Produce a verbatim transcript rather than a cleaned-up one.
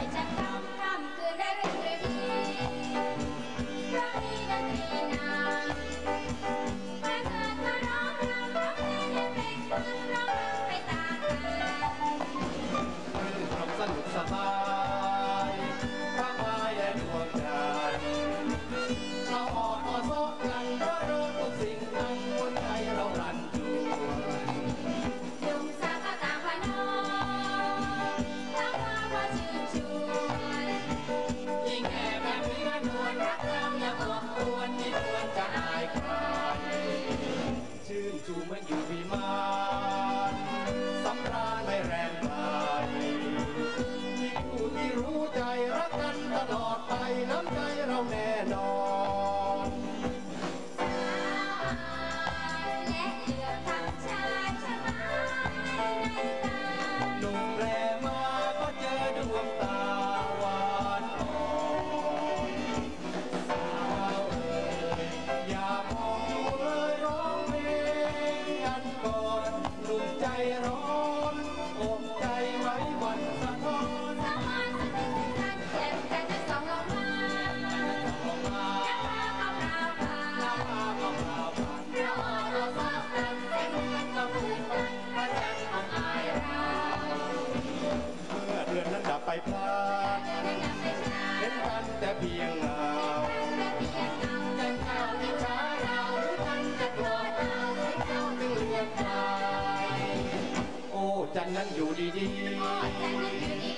จะกำรำคืนได้เรื่อยดีเพราะมีดนตรีนำประเกิดมาร้องรำร้องเพลงให้เป็นคลื่นร้องรำไปตามกันรื่นรมสนุกสบายพระพายและดวงจันทร์เราออดออซอกกันเพราะเราทุกสิ่งทั้งหัวใจเรารันจวนหนุ่มสาวก็ต่างพนมทั้งมาพอชื่นชวนยิ่งแอบแบบเนื้อนวลรักเราอย่าบอกกวนยิ่งควรจะอายใครชื่นชูเหมือนอยู่วิมานสำราญไม่แรงไปที่ผู้ที่รู้ใจรักกันตลอดไปน้ำใจเราแน่นอนและเหลือทำชายชะไม้ในตาหนุ่มแปรมาก็เจอดวงตาหวานอ่อนสาวเอ๋ยอย่ามองดูเลยร้องเพลงกันก่อนหนุ่มใจร้อนอกใจไว้วันสะท้อนสะท้อนสักนิดสักกันแจ่มแจ้งจะส่องลงมาลงมาน้ำตาก็พราวผ่านน้ำตาก็พราวผ่านเราอ่อนเราซอกกันเส้นเงินก็คืนกันพระจันทร์ของอายเราเมื่อเดือนนั้นดับไปพลาดเห็นกันแต่เพียงเงาจันทร์เก่าที่ช้าเราหรือกันจะกลอดเอาถึงเจ้าจึงเลือนไปโอ้จันนั้นอยู่ดีๆ